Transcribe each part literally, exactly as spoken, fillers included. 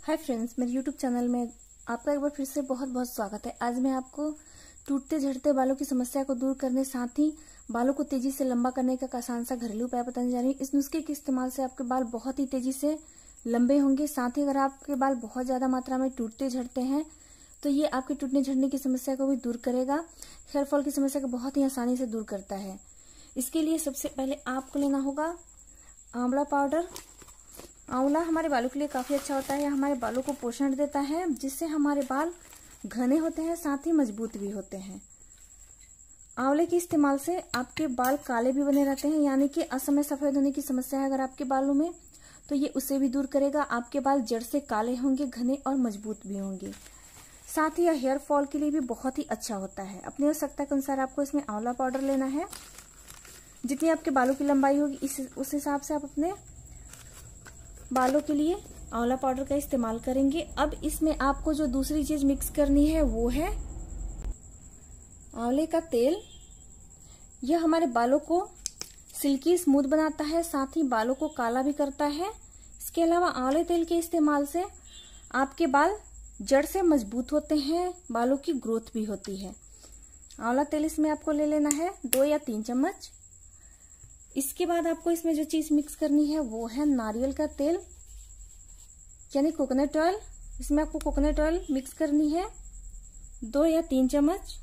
हाय friends, मेरे YouTube channel में आपका एक बार फिर से बहुत बहुत स्वागत है। आज मैं आपको टूटते झड़ते बालों की समस्या को दूर करने, साथ ही बालों को तेजी से लंबा करने का आसान सा घरेलू उपाय बताने जा रही हूँ। इस नुस्खे के इस्तेमाल से आपके बाल बहुत ही तेजी से लंबे होंगे। साथ ही अगर आपके बाल बहुत ज्यादा मात्रा में टूटते झड़ते हैं तो ये आपके टूटने झड़ने की समस्या को भी दूर करेगा। हेयर फॉल की समस्या को बहुत ही आसानी से दूर करता है। इसके लिए सबसे पहले आपको लेना होगा आंवला पाउडर। आंवला हमारे बालों के लिए काफी अच्छा होता है। हमारे बालों को पोषण देता है, जिससे हमारे बाल घने होते हैं, साथ ही मजबूत भी होते हैं। आंवले के इस्तेमाल से आपके बाल काले भी बने रहते हैं, यानी कि असमय सफेद होने की समस्या है अगर आपके बालों में, तो ये उसे भी दूर करेगा। आपके बाल जड़ से काले होंगे, घने और मजबूत भी होंगे। साथ ही यह हेयर फॉल के लिए भी बहुत ही अच्छा होता है। अपनी आवश्यकता के अनुसार आपको इसमें आंवला पाउडर लेना है। जितनी आपके बालों की लंबाई होगी इस उस हिसाब से आप अपने बालों के लिए आंवला पाउडर का इस्तेमाल करेंगे। अब इसमें आपको जो दूसरी चीज मिक्स करनी है वो है आंवले का तेल। यह हमारे बालों को सिल्की स्मूथ बनाता है, साथ ही बालों को काला भी करता है। इसके अलावा आंवले तेल के इस्तेमाल से आपके बाल जड़ से मजबूत होते हैं, बालों की ग्रोथ भी होती है। आंवला तेल इसमें आपको ले लेना है दो या तीन चम्मच। इसके बाद आपको इसमें जो चीज मिक्स करनी है वो है नारियल का तेल, यानी कोकोनट ऑयल। इसमें आपको कोकोनट ऑयल मिक्स करनी है दो या तीन चम्मच।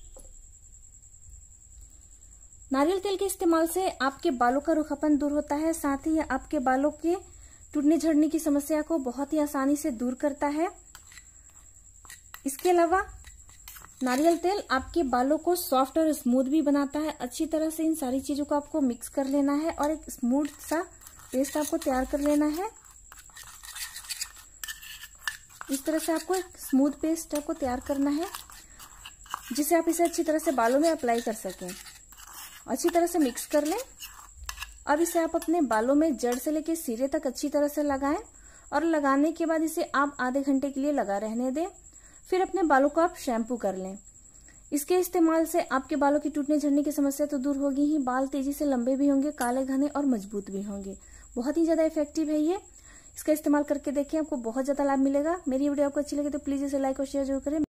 नारियल तेल के इस्तेमाल से आपके बालों का रूखापन दूर होता है, साथ ही आपके बालों के टूटने झड़ने की समस्या को बहुत ही आसानी से दूर करता है। इसके अलावा नारियल तेल आपके बालों को सॉफ्ट और स्मूथ भी बनाता है। अच्छी तरह से इन सारी चीजों को आपको मिक्स कर लेना है और एक स्मूथ सा पेस्ट आपको तैयार कर लेना है। इस तरह से आपको एक स्मूथ पेस्ट आपको तैयार करना है, जिसे आप इसे अच्छी तरह से बालों में अप्लाई कर सकें। अच्छी तरह से मिक्स कर लें। अब इसे आप अपने बालों में जड़ से लेकर सिरे तक अच्छी तरह से लगाएं और लगाने के बाद इसे आप आधे घंटे के लिए लगा रहने दें। फिर अपने बालों को आप शैम्पू कर लें। इसके इस्तेमाल से आपके बालों की टूटने झड़ने की समस्या तो दूर होगी ही, बाल तेजी से लंबे भी होंगे, काले घने और मजबूत भी होंगे। बहुत ही ज्यादा इफेक्टिव है ये। इसका इस्तेमाल करके देखें, आपको बहुत ज्यादा लाभ मिलेगा। मेरी वीडियो आपको अच्छी लगे तो प्लीज इसे लाइक और शेयर जरूर करें।